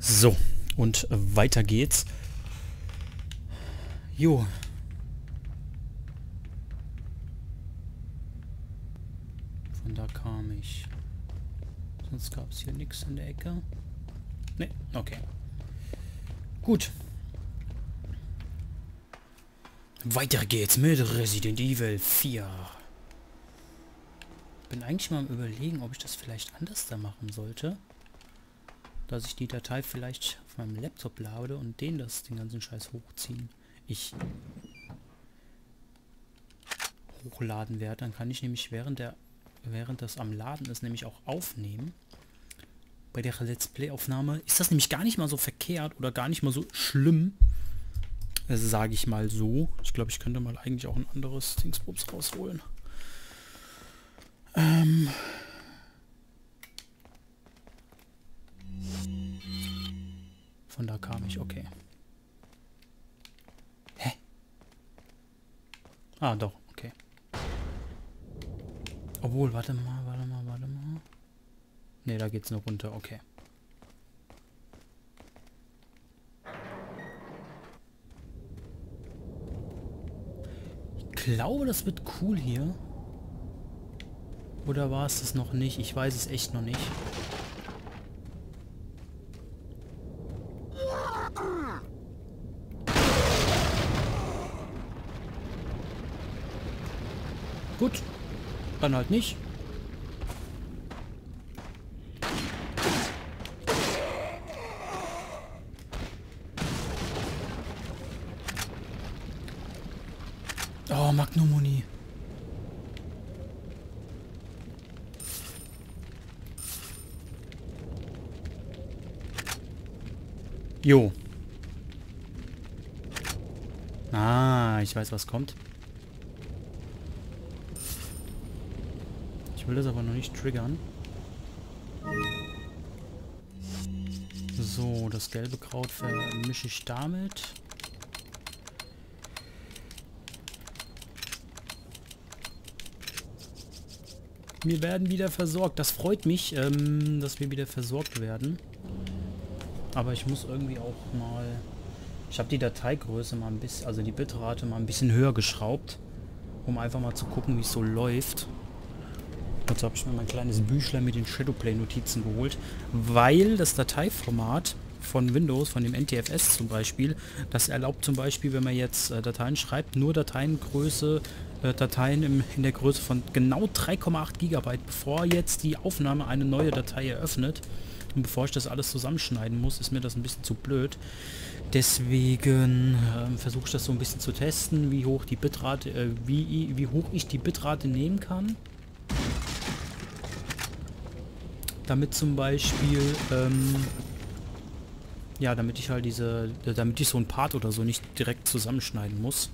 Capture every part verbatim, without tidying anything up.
So, und weiter geht's. Jo. Von da kam ich. Sonst gab es hier nichts in der Ecke. Ne, okay. Gut. Weiter geht's mit Resident Evil vier. Bin eigentlich mal am Überlegen, ob ich das vielleicht anders da machen sollte. Dass ich die Datei vielleicht auf meinem Laptop lade und den das den ganzen Scheiß hochziehen. Ich hochladen werde. Dann kann ich nämlich während der während das am Laden ist, nämlich auch aufnehmen. Bei der Let's Play Aufnahme ist das nämlich gar nicht mal so verkehrt oder gar nicht mal so schlimm. Also sage ich mal so. Ich glaube, ich könnte mal eigentlich auch ein anderes Dingsbums rausholen. Ähm... Von da kam ich, okay. Hä? Ah, doch, okay. Obwohl, warte mal, warte mal, warte mal. Ne, da geht's nur runter, okay. Ich glaube, das wird cool hier. Oder war es das noch nicht? Ich weiß es echt noch nicht. Gut, dann halt nicht. Oh, Magnumuni. Jo. Ah, ich weiß, was kommt. Ich will das aber noch nicht triggern. So, das gelbe Kraut vermische ich damit. Wir werden wieder versorgt. Das freut mich, ähm, dass wir wieder versorgt werden. Aber ich muss irgendwie auch mal... Ich habe die Dateigröße mal ein bisschen, also die Bitrate mal ein bisschen höher geschraubt. Um einfach mal zu gucken, wie es so läuft. Dazu habe ich mir mein kleines Büchlein mit den Shadowplay-Notizen geholt, weil das Dateiformat von Windows, von dem N T F S zum Beispiel, das erlaubt zum Beispiel, wenn man jetzt äh, Dateien schreibt, nur Dateiengröße, äh, Dateien im, in der Größe von genau drei Komma acht Gigabyte, bevor jetzt die Aufnahme eine neue Datei eröffnet. Und bevor ich das alles zusammenschneiden muss, ist mir das ein bisschen zu blöd. Deswegen ähm, versuche ich das so ein bisschen zu testen, wie hoch die Bitrate, äh, wie, wie hoch ich die Bitrate nehmen kann. Damit zum Beispiel, ähm, ja, damit ich halt diese, damit ich so ein Part oder so nicht direkt zusammenschneiden muss.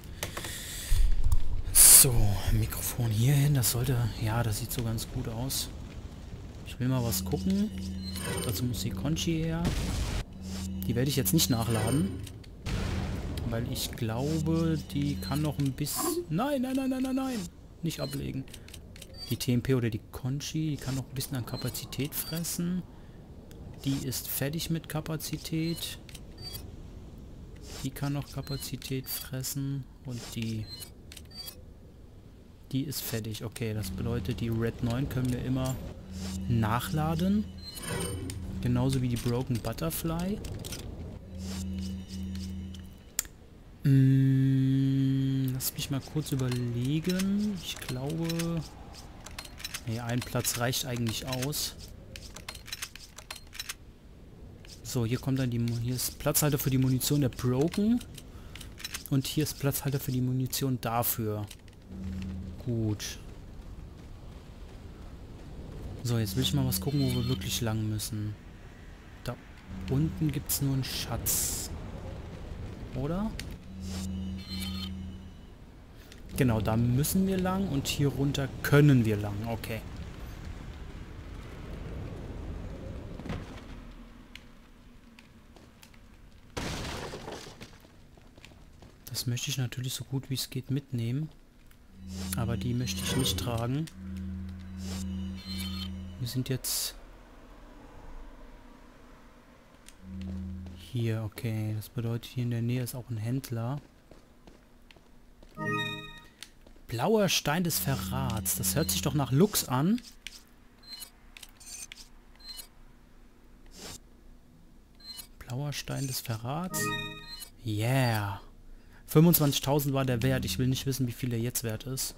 So, Mikrofon hier hin, das sollte, ja, das sieht so ganz gut aus. Ich will mal was gucken. Dazu muss die Conchi her. Die werde ich jetzt nicht nachladen. Weil ich glaube, die kann noch ein bisschen... Nein, nein, nein, nein, nein, nein. Nicht ablegen. Die T M P oder die Conchi, die kann noch ein bisschen an Kapazität fressen. Die ist fertig mit Kapazität. Die kann noch Kapazität fressen. Und die... Die ist fertig. Okay, das bedeutet, die Red neun können wir immer nachladen. Genauso wie die Broken Butterfly. Hm, lass mich mal kurz überlegen. Ich glaube... Nee, ein Platz reicht eigentlich aus. So, hier kommt dann die... Hier ist Platzhalter für die Munition der Broken. Und hier ist Platzhalter für die Munition dafür. Gut. So, jetzt will ich mal was gucken, wo wir wirklich lang müssen. Da unten gibt es nur einen Schatz. Oder? Genau, da müssen wir lang und hier runter können wir lang. Okay. Das möchte ich natürlich so gut wie es geht mitnehmen. Aber die möchte ich nicht tragen. Wir sind jetzt Hier, okay. Das bedeutet, hier in der Nähe ist auch ein Händler. Blauer Stein des Verrats. Das hört sich doch nach Lux an. Blauer Stein des Verrats. Yeah. fünfundzwanzigtausend war der Wert. Ich will nicht wissen, wie viel der jetzt wert ist.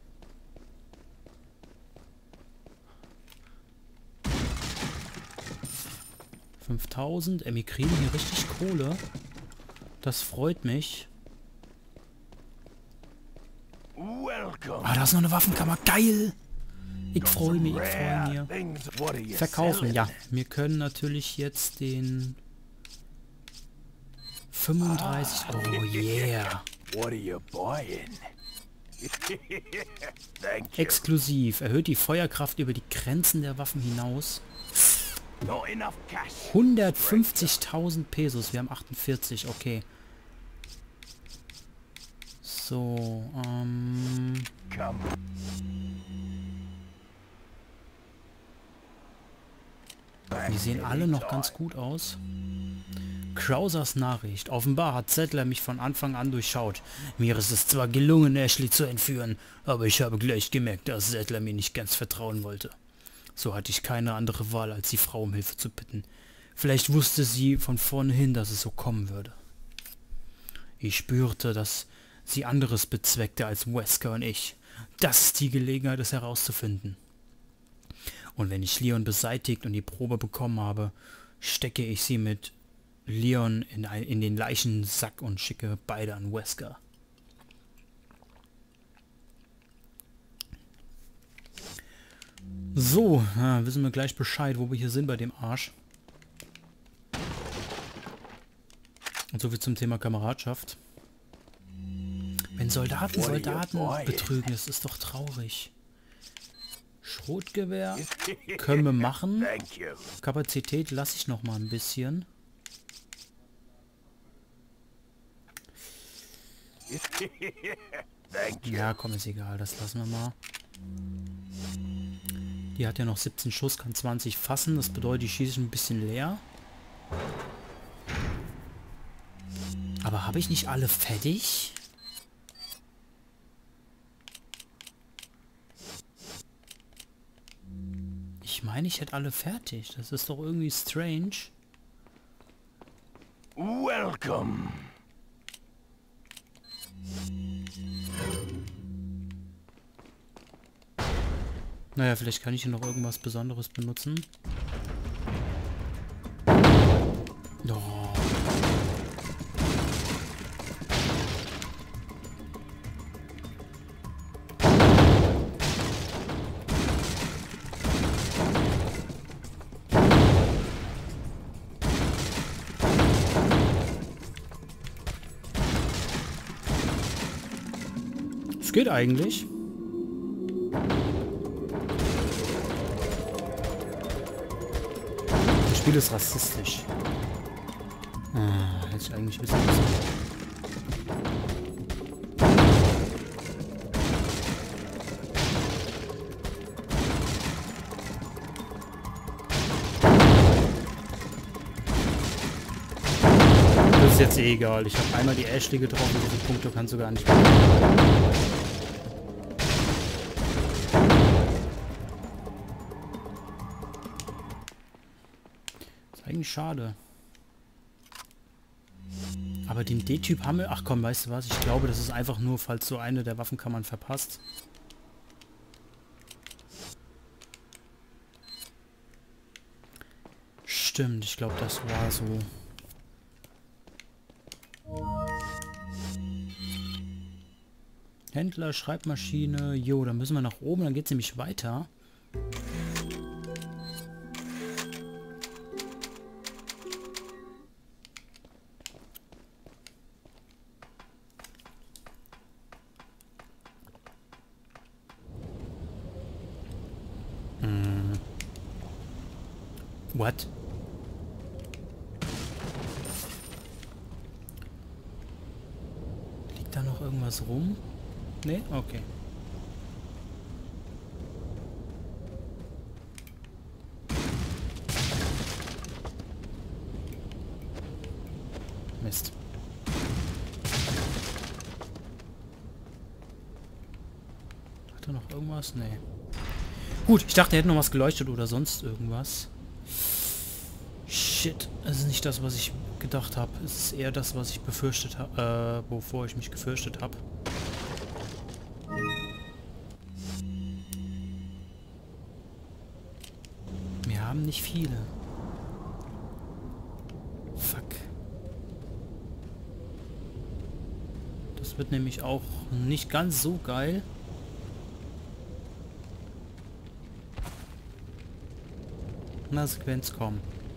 fünftausend. Ey, wir kriegen hier richtig Kohle. Das freut mich. Ah, da ist noch eine Waffenkammer. Geil! Ich freue mich, ich freue mich. Verkaufen, ja. Wir können natürlich jetzt den fünfunddreißig... Oh, yeah. Exklusiv. Erhöht die Feuerkraft über die Grenzen der Waffen hinaus. hundertfünfzigtausend Pesos. Wir haben achtundvierzig, okay. So, ähm... die sehen alle noch ganz gut aus. Krausers Nachricht. Offenbar hat Zettler mich von Anfang an durchschaut. Mir ist es zwar gelungen, Ashley zu entführen, aber ich habe gleich gemerkt, dass Zettler mir nicht ganz vertrauen wollte. So hatte ich keine andere Wahl, als die Frau um Hilfe zu bitten. Vielleicht wusste sie von vornherein, dass es so kommen würde. Ich spürte, dass sie anderes bezweckte als Wesker und ich. Das ist die Gelegenheit, es herauszufinden. Und wenn ich Leon beseitigt und die Probe bekommen habe, stecke ich sie mit Leon in, ein, in den Leichensack und schicke beide an Wesker. So, ja, wissen wir gleich Bescheid, wo wir hier sind bei dem Arsch. Und so viel zum Thema Kameradschaft. Wenn Soldaten Soldaten betrügen, das ist doch traurig. Schrotgewehr können wir machen. Kapazität lasse ich noch mal ein bisschen. Ja, komm, ist egal, das lassen wir mal. Die hat ja noch siebzehn Schuss, kann zwanzig fassen. Das bedeutet, die schieße ich ein bisschen leer. Aber habe ich nicht alle fertig? Ich meine, ich hätte alle fertig. Das ist doch irgendwie strange. Welcome. Naja, vielleicht kann ich hier noch irgendwas Besonderes benutzen. Oh. Es geht eigentlich. Das Spiel ist rassistisch. Ah, hätte ich eigentlich wissen müssen. Das ist jetzt eh egal. Ich habe einmal die Ashley getroffen, diese Punkte kannst du gar nicht mehr. Eigentlich schade. Aber den D-Typ haben wir... Ach komm, weißt du was? Ich glaube, das ist einfach nur, falls so eine der Waffenkammern verpasst. Stimmt, ich glaube, das war so. Händler, Schreibmaschine. Jo, dann müssen wir nach oben, dann geht es nämlich weiter. What? Liegt da noch irgendwas rum? Nee? Okay. Mist. Hat er noch irgendwas? Nee. Gut, ich dachte, er hätte noch was geleuchtet oder sonst irgendwas. Shit, es ist nicht das, was ich gedacht habe. Es ist eher das, was ich befürchtet habe, äh, wovor ich mich gefürchtet habe. Wir haben nicht viele. Fuck. Das wird nämlich auch nicht ganz so geil. Na, Sequenz kommen.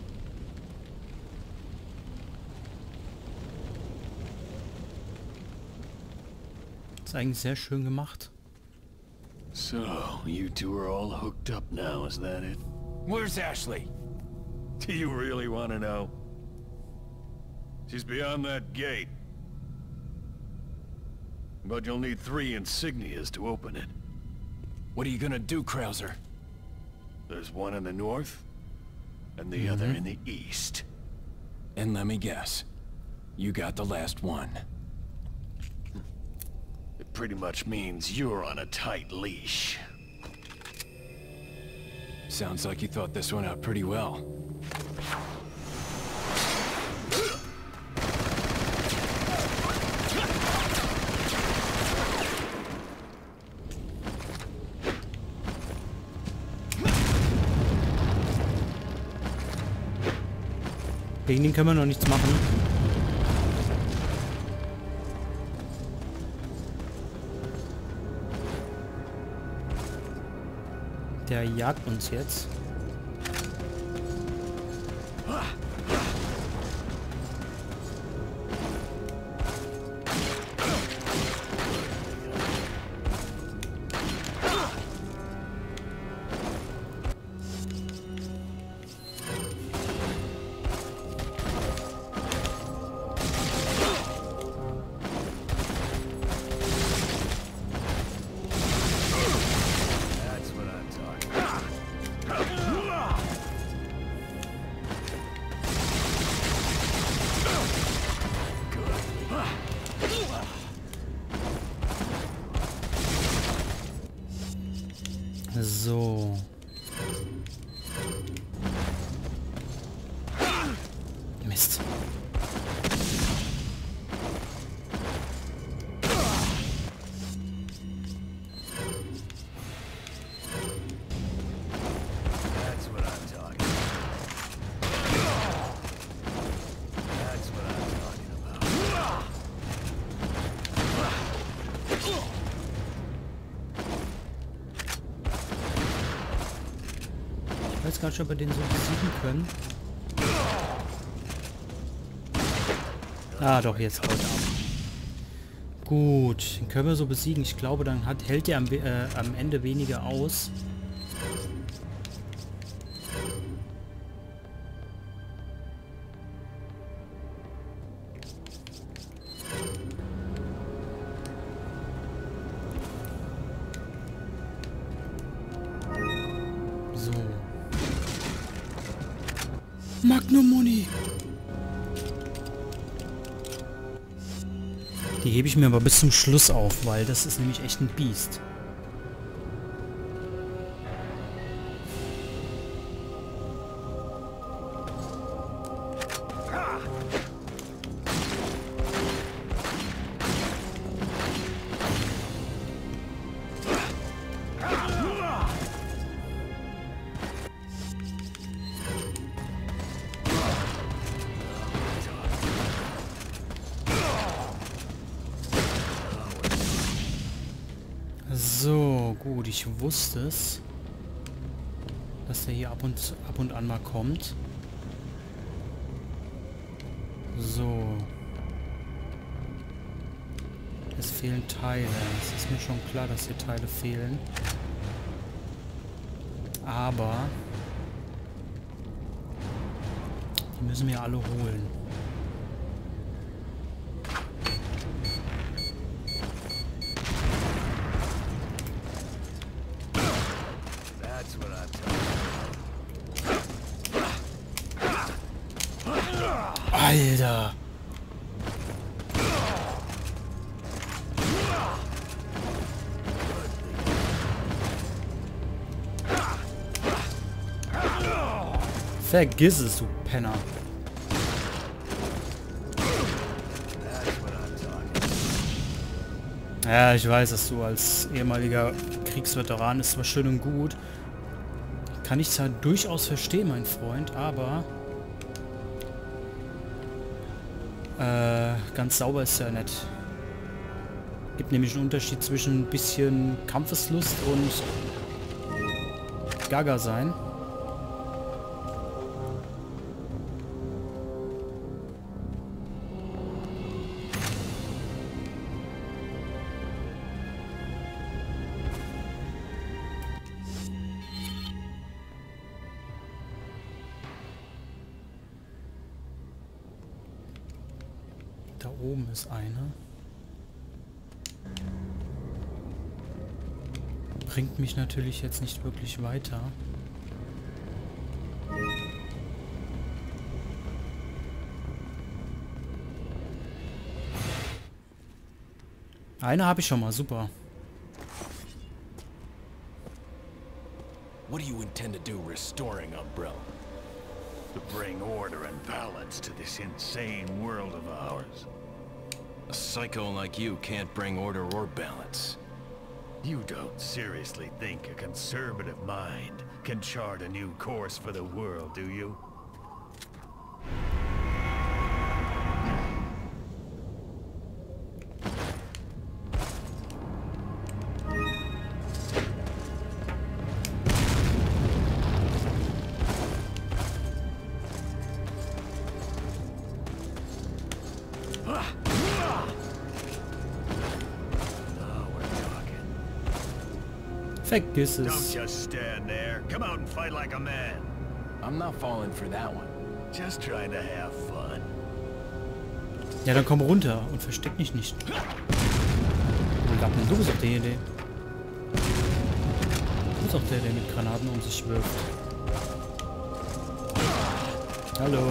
Ist eigentlich sehr schön gemacht. So, you two are all hooked up now, is that it? Where's Ashley? Do you really want to know? She's beyond that gate. But you'll need three insignias to open it. What are you gonna do, Krauser? There's one in the north, and the mm-hmm. other in the east. And let me guess, you got the last one. It pretty much means you're on a tight leash. Sounds like you thought this one out pretty well. Gegen den können wir noch nichts machen. Der jagt uns jetzt. So. Mist. That's what I'm talking That's what I'm talking about. Ich weiß gar nicht, ob wir den so besiegen können. Ah, doch, jetzt haut er ab. Gut, den können wir so besiegen. Ich glaube, dann hat, hält er am, äh, am Ende weniger aus. So. Magnum Muni. Die hebe ich mir aber bis zum Schluss auf, weil das ist nämlich echt ein Biest. So, gut, ich wusste es, dass der hier ab und, ab und an mal kommt. So. Es fehlen Teile. Es ist mir schon klar, dass hier Teile fehlen. Aber die müssen wir alle holen. Alter. Vergiss es, du Penner. Ja, ich weiß, dass du als ehemaliger Kriegsveteran ist zwar schön und gut. Kann ich zwar durchaus verstehen, mein Freund, aber äh, ganz sauber ist ja nicht. Gibt nämlich einen Unterschied zwischen ein bisschen Kampfeslust und Gaga sein. Da oben ist eine. Bringt mich natürlich jetzt nicht wirklich weiter. Eine habe ich schon mal, super. What do you intend to do restoring Umbrella? To bring order and balance to this insane world of ours. A psycho like you can't bring order or balance. You don't seriously think a conservative mind can chart a new course for the world, do you? Vergiss Don't es. just stand there. Come out and fight like a man. I'm not falling for that one. Just trying to have fun. Ja, dann komm runter und versteck dich nicht. Du Lappen, du bist auch der, der... Du bist auch der, der mit Granaten um sich wirft. Hallo.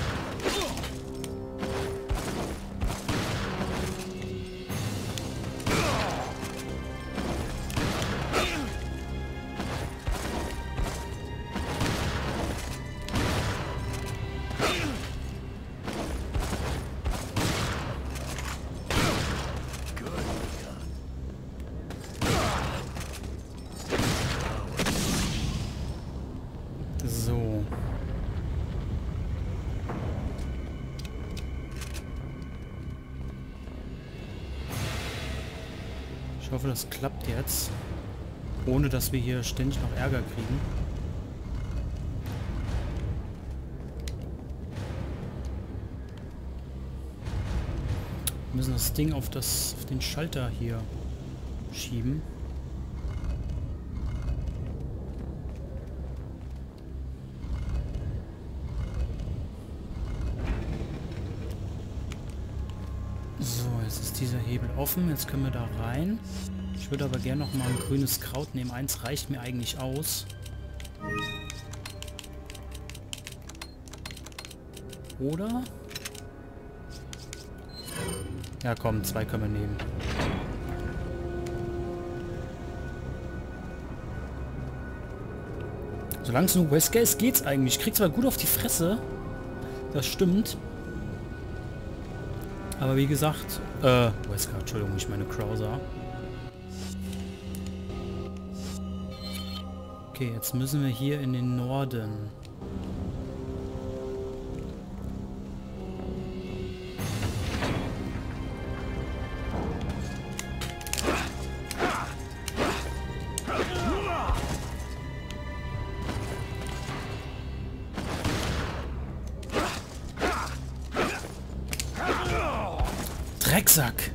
So. Ich hoffe, das klappt jetzt. Ohne, dass wir hier ständig noch Ärger kriegen. Wir müssen das Ding auf, das, auf den Schalter hier schieben. So, jetzt ist dieser Hebel offen. Jetzt können wir da rein. Ich würde aber gerne noch mal ein grünes Kraut nehmen. Eins reicht mir eigentlich aus. Oder? Ja, komm, zwei können wir nehmen. Solange es nur Wesker ist, geht's eigentlich. Ich krieg zwar gut auf die Fresse. Das stimmt. Aber wie gesagt, äh, Wesker, Entschuldigung, ich meine Krauser. Okay, jetzt müssen wir hier in den Norden. Drecksack!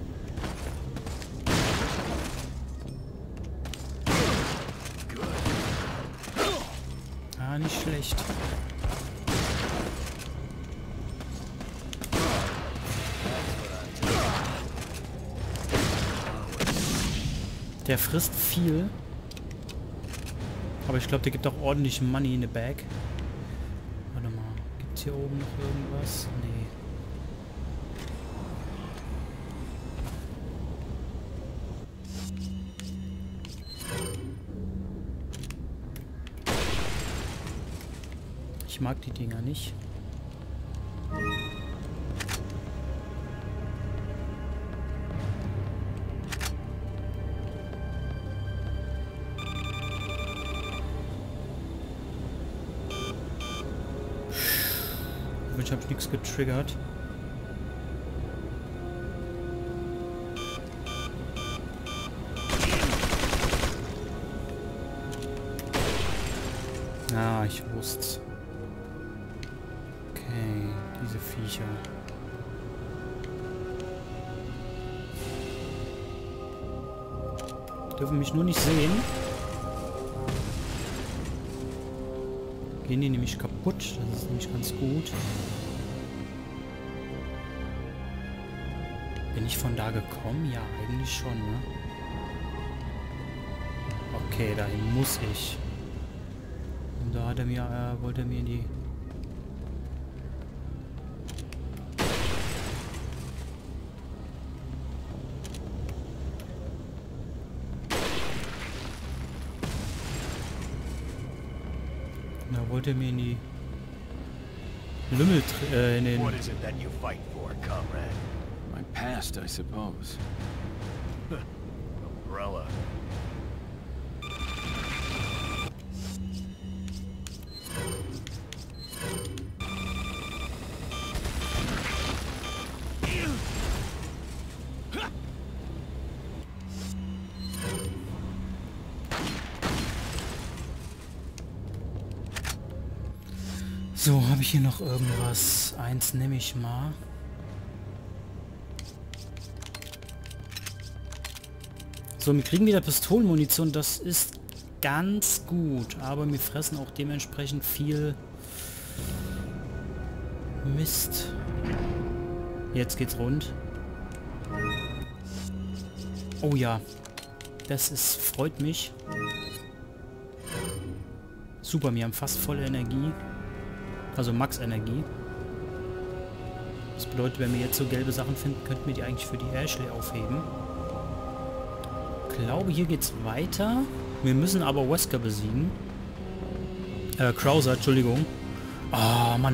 Ah, nicht schlecht. Der frisst viel. Aber ich glaube, der gibt auch ordentlich Money in the bag. Warte mal. Gibt es hier oben noch irgendwas? Nee. Ich Ich mag die Dinger nicht. Ich habe nichts getriggert. Ah, ich wusste. Okay, diese Viecher. Die dürfen mich nur nicht sehen. Gehen die nämlich kaputt. Das ist nämlich ganz gut. Bin ich von da gekommen? Ja, eigentlich schon, ne? Okay, dahin muss ich. Und da hat er mir, äh, wollte er mir in die... Da wollte er mir in die... Lümmel, äh, in den... What is it that you fight for, comrade? My past, I suppose. Umbrella. So, habe ich hier noch irgendwas? Eins nehme ich mal. So, wir kriegen wieder Pistolenmunition. Das ist ganz gut. Aber wir fressen auch dementsprechend viel Mist. Jetzt geht's rund. Oh ja. Das ist, freut mich. Super, wir haben fast volle Energie. Also Max-Energie. Das bedeutet, wenn wir jetzt so gelbe Sachen finden, könnten wir die eigentlich für die Ashley aufheben. Ich glaube, hier geht's weiter. Wir müssen aber Wesker besiegen. Äh, Krauser, Entschuldigung. Ah, oh, Mann.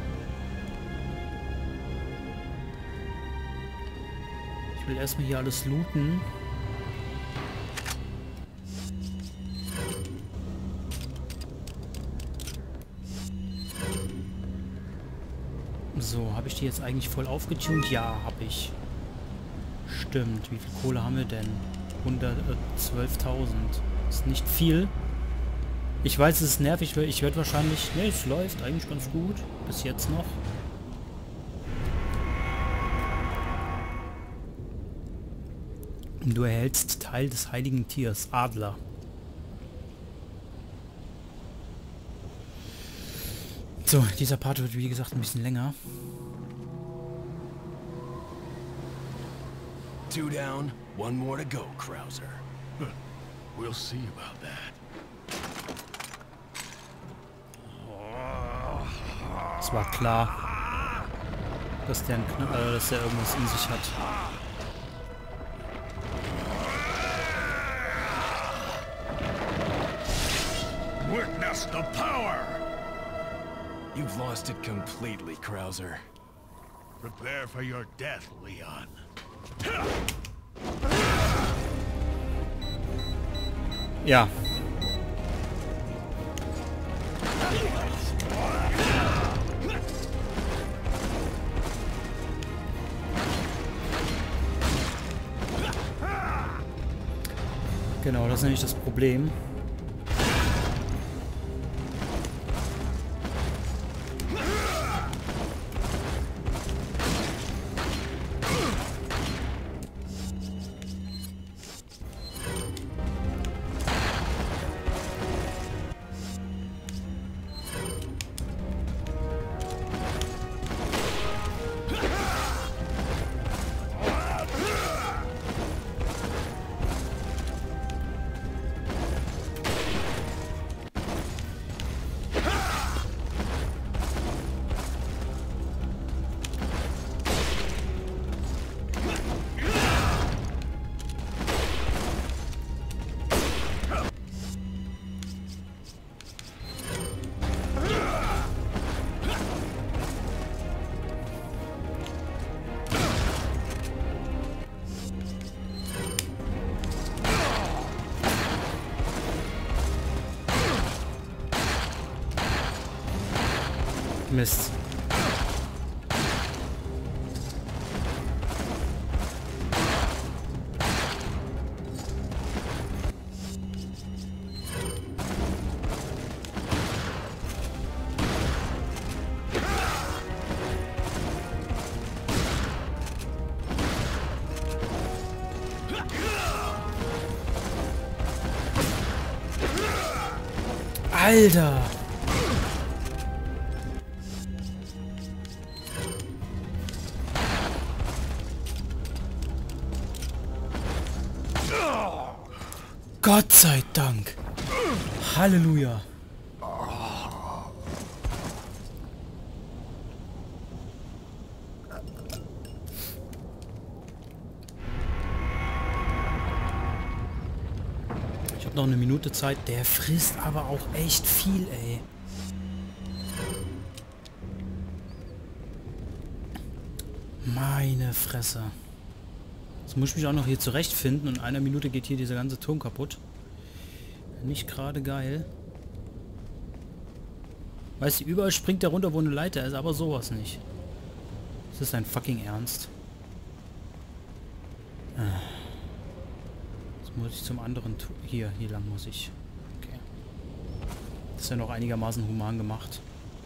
Ich will erstmal hier alles looten. So, habe ich die jetzt eigentlich voll aufgetunt? Ja, habe ich. Stimmt. Wie viel Kohle haben wir denn? hundertzwölftausend. Ist nicht viel. Ich weiß, es ist nervig, weil ich werde wahrscheinlich... Ne, es läuft eigentlich ganz gut. Bis jetzt noch. Du erhältst Teil des heiligen Tiers, Adler. So, dieser Part wird wie gesagt ein bisschen länger. Two down, one more to go, Krauser. We'll see about that. Es war klar, dass der, ein Kn äh, dass der irgendwas in sich hat. Witness the power! You've lost it completely, Krauser. Prepare for your death, Leon. Ja. Genau, das ist nämlich das Problem. Mist. Alter! Gott sei Dank! Halleluja! Ich habe noch eine Minute Zeit. Der frisst aber auch echt viel, ey. Meine Fresse. Jetzt muss ich mich auch noch hier zurechtfinden und in einer Minute geht hier dieser ganze Turm kaputt. Nicht gerade geil. Weißt du, überall springt der runter, wo eine Leiter ist, aber sowas nicht. Das ist dein fucking Ernst. Jetzt muss ich zum anderen... Tu hier, hier lang muss ich. Okay. Das ist ja noch einigermaßen human gemacht.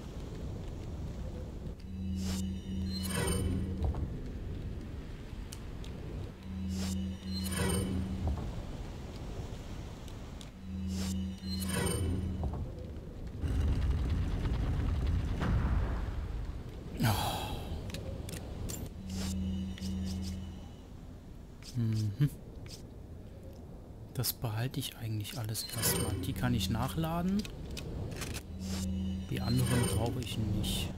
Mhm. Das behalte ich eigentlich alles erstmal. Die kann ich nachladen. Die anderen brauche ich nicht.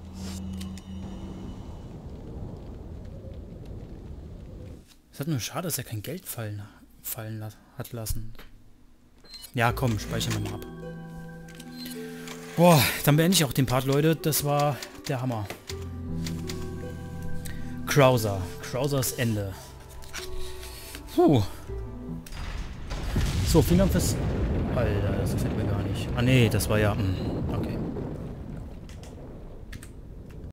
Es hat nur schade, dass er kein Geld fallen, fallen la hat lassen. Ja, komm, speichern wir mal ab. Boah, dann beende ich auch den Part, Leute. Das war der Hammer. Krauser. Krausers Ende. Puh. So, vielen Dank fürs... Alter, das gefällt mir gar nicht. Ah nee, das war ja... Mh, okay.